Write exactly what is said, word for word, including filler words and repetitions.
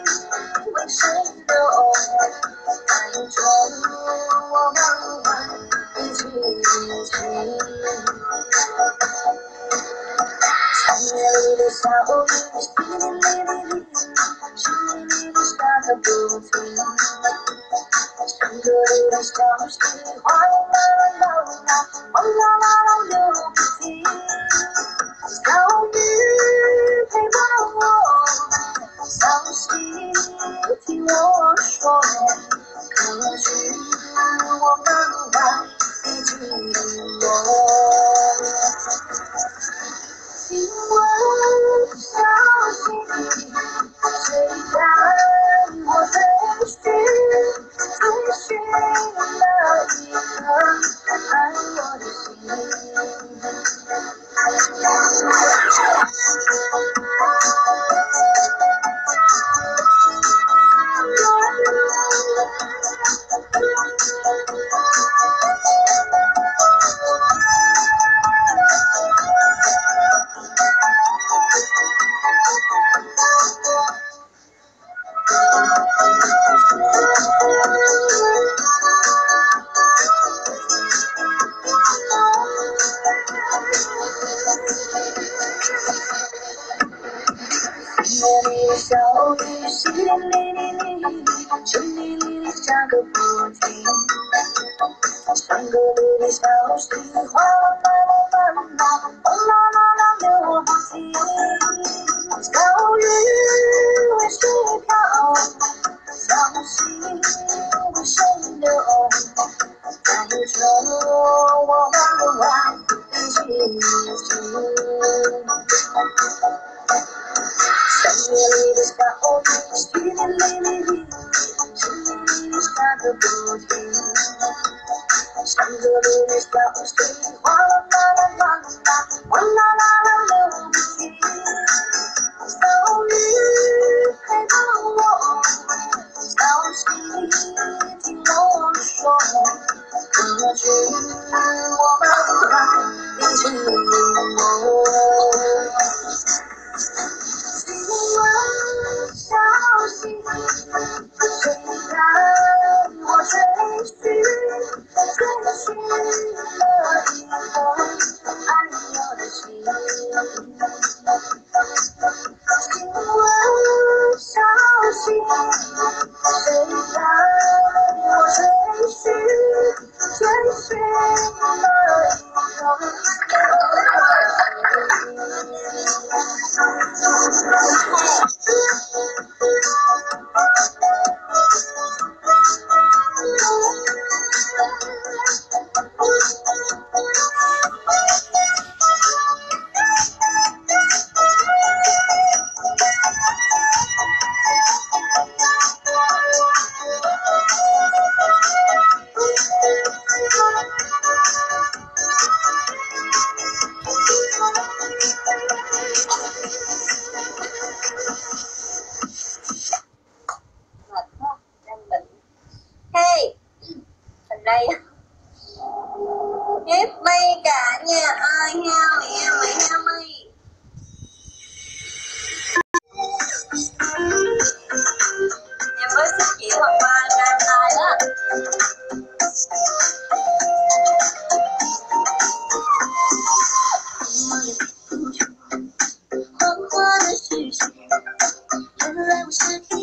为谁流？爱中我们玩一起一起。长夜里的小雨，淅沥沥沥沥，淅沥沥的下个不停。山歌里的小溪，哗啦啦啦啦，哗啦啦啦流不停。小雨陪伴我，小溪听我说，歌曲我们玩一起落。请问小溪，谁让我追寻追寻了一颗爱我的心？夜里的小雨，淅沥沥沥沥，淅沥沥沥下个不停。山歌里的小溪，哗啦啦啦啦啦，哗啦啦啦流不停。小雨为谁飘？小溪为谁流？爱中我们玩一起一起。山野里的小雨，淅沥沥沥沥，淅沥沥沥下个不停。山歌里的小溪，哗啦啦啦啦啦，哗啦啦啦流不停。小雨陪伴我，小溪听我说，歌曲我们玩一起落。请问小溪，谁让我追寻追寻了一颗爱我的心？请问小溪，谁让我追寻追寻了一颗爱我的心？Hey, ở đây ghép mây cả nhà ơi, heo mày heo mày heo mày. Em mới xuất chị học ba năm nay đó. Hoa hoa 的世界，原来我是。